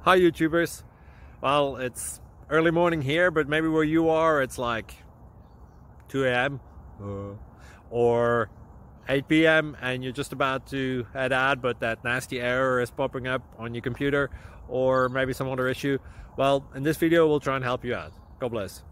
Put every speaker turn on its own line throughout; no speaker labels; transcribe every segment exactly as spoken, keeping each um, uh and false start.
Hi YouTubers. Well, it's early morning here, but maybe where you are it's like two A M uh, or eight P M and you're just about to head out, but that nasty error is popping up on your computer, or maybe some other issue. Well, in this video we'll try and help you out. God bless.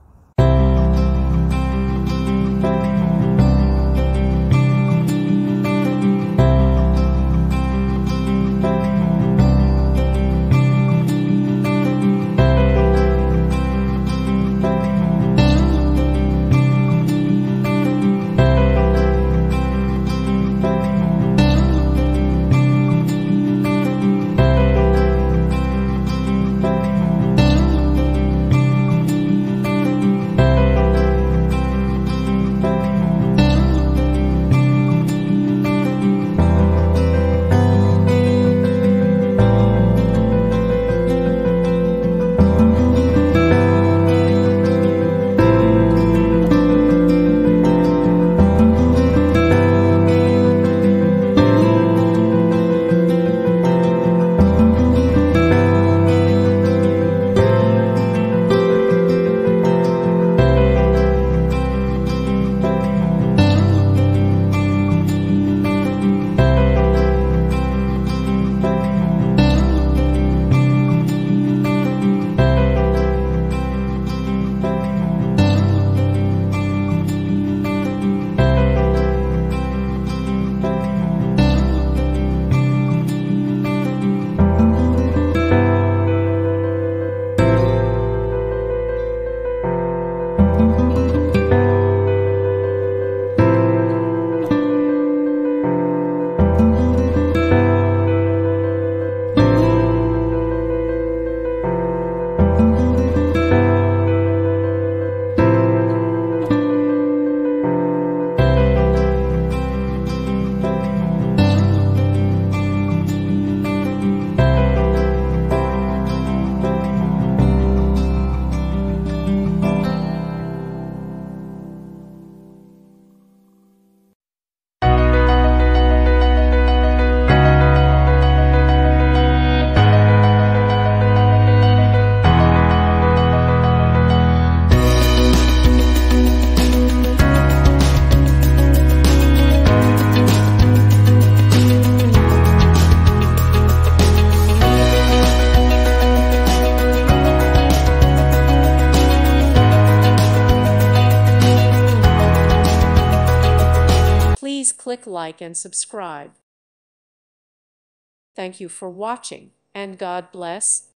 Please click like and subscribe. Thank you for watching, and God bless.